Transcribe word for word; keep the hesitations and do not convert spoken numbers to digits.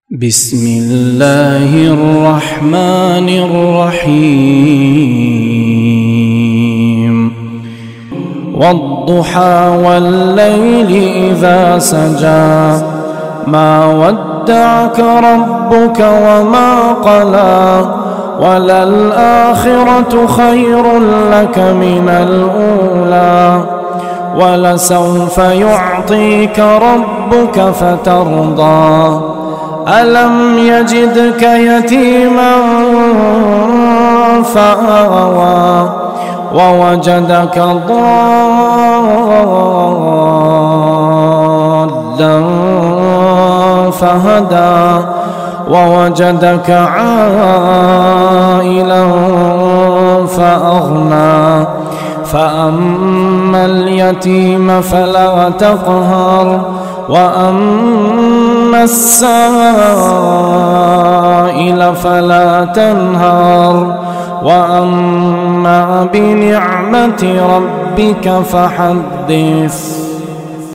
بسم الله الرحمن الرحيم والضحى والليل إذا سجى ما ودعك ربك وما قلى وللآخرة خير لك من الأولى ولسوف يعطيك ربك فترضى ألم يجدك يتيما فآوى ووجدك ضالا فهدى ووجدك عائلا فأغنى فأما اليتيم فلا تقهر وأما السائل فلا تنهر وأما بنعمة ربك فحدث.